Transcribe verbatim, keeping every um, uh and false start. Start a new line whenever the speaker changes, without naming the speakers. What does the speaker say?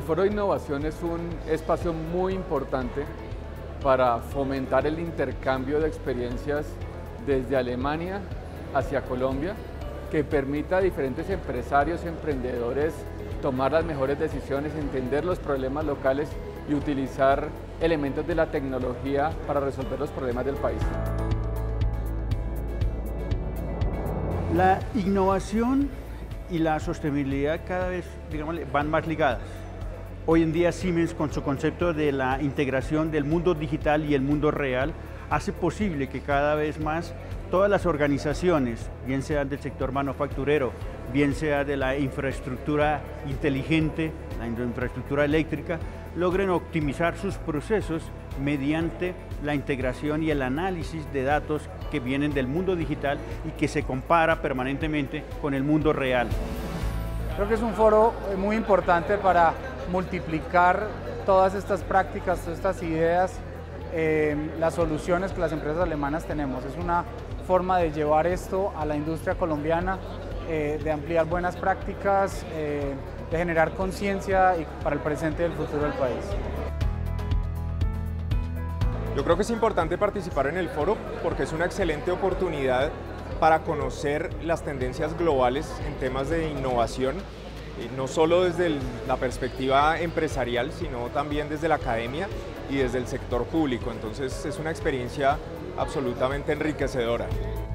El Foro de Innovación es un espacio muy importante para fomentar el intercambio de experiencias desde Alemania hacia Colombia, que permita a diferentes empresarios, emprendedores tomar las mejores decisiones, entender los problemas locales y utilizar elementos de la tecnología para resolver los problemas del país.
La innovación y la sostenibilidad cada vez, digamos, van más ligadas. Hoy en día Siemens, con su concepto de la integración del mundo digital y el mundo real, hace posible que cada vez más todas las organizaciones, bien sean del sector manufacturero, bien sea de la infraestructura inteligente, la infraestructura eléctrica, logren optimizar sus procesos mediante la integración y el análisis de datos que vienen del mundo digital y que se compara permanentemente con el mundo real.
Creo que es un foro muy importante para multiplicar todas estas prácticas, todas estas ideas, eh, las soluciones que las empresas alemanas tenemos. Es una forma de llevar esto a la industria colombiana, eh, de ampliar buenas prácticas, eh, de generar conciencia para el presente y el futuro del país.
Yo creo que es importante participar en el foro porque es una excelente oportunidad para conocer las tendencias globales en temas de innovación, no solo desde el, la perspectiva empresarial, sino también desde la academia y desde el sector público. Entonces es una experiencia absolutamente enriquecedora.